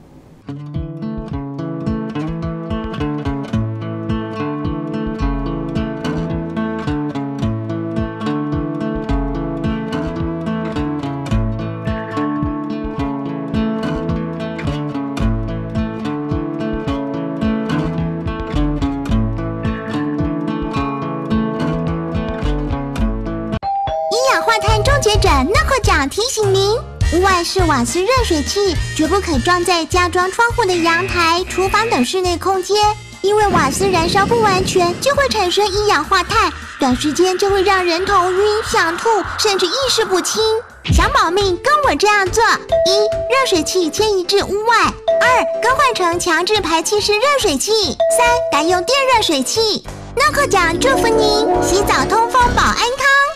接着 N O C O 奖提醒您，屋外式瓦斯热水器绝不可装在加装窗户的阳台、厨房等室内空间，因为瓦斯燃烧不完全就会产生一氧化碳，短时间就会让人头晕、想吐，甚至意识不清。想保命，跟我这样做：一、热水器迁移至屋外；二、更换成强制排气式热水器；三、改用电热水器。N O C O 奖祝福您洗澡通风保安康。